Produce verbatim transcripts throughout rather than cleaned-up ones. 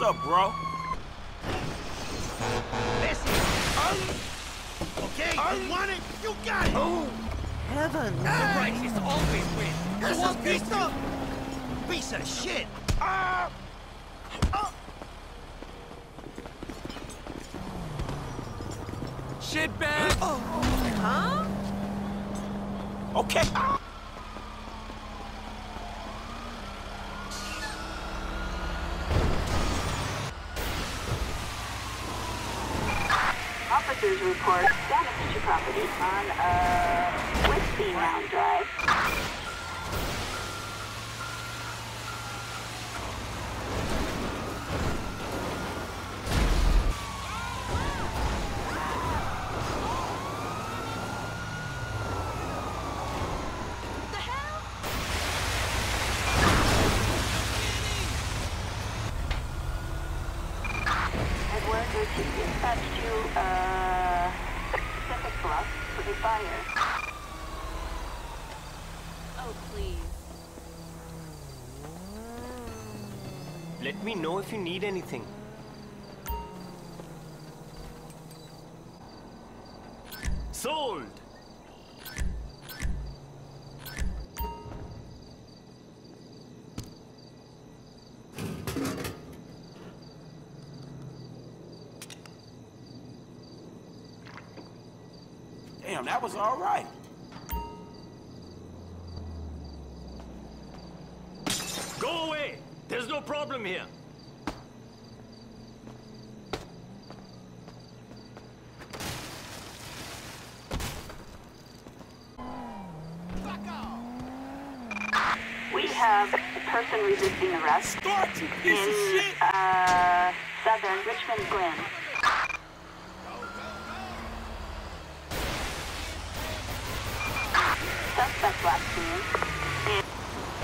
up, bro? Listen. Okay, you want it? You got it. Oh, heaven! The righteous always win. That's a piece of piece of shit. Ah! Oh. Shit bag. Oh. Huh? Okay. Officers report damage to property on uh Whiskey Mound Drive. The hell? Edward, your chief dispatch to uh Pacific Bluff for a fire. Oh, please. Let me know if you need anything. Sold! Damn, that was all right. Go away! There's no problem here. We have a person resisting arrest Start, you piece of in shit. uh southern Richmond Glen. Suspect last seen in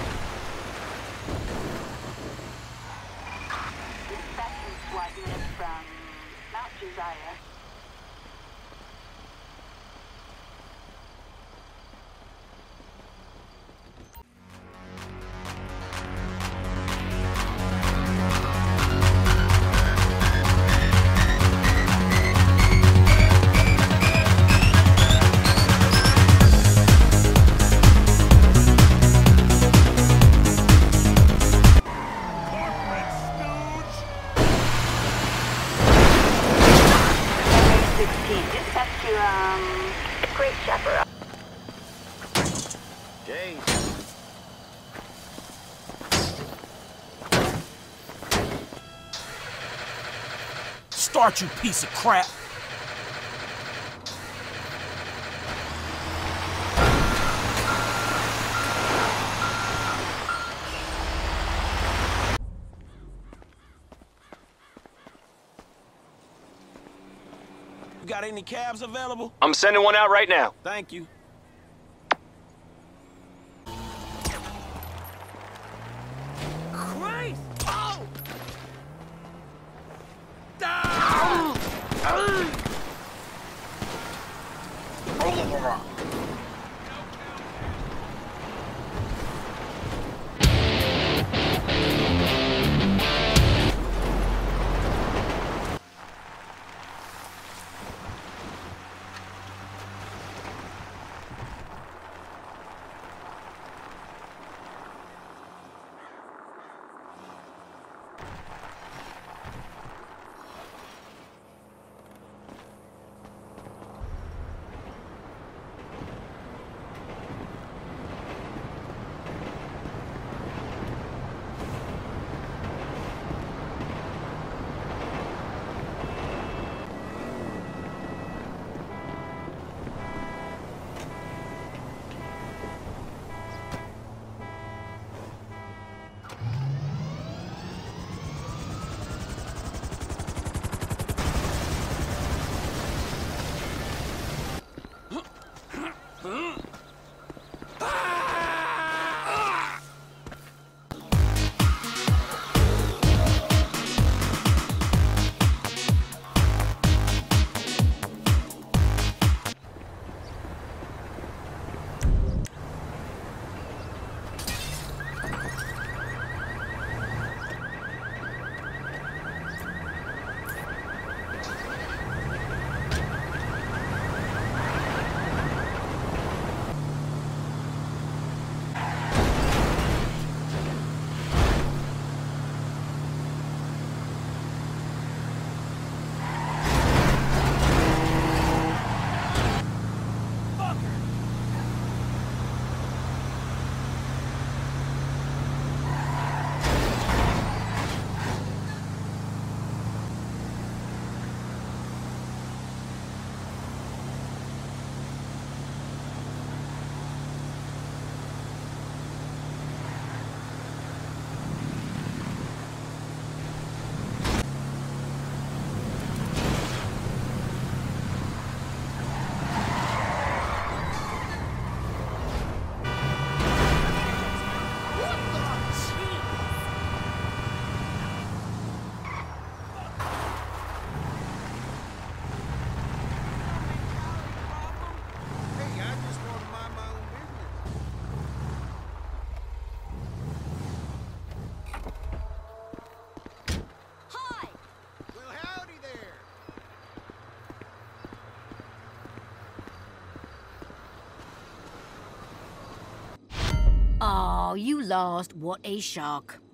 dispatching SWAT unit from Mount Josiah. sixteen, dispatch to um Great Chaparral. Jay. Start, you piece of crap. You got any cabs available? I'm sending one out right now. Thank you. Christ! Oh! Oh, you lost. What a shock.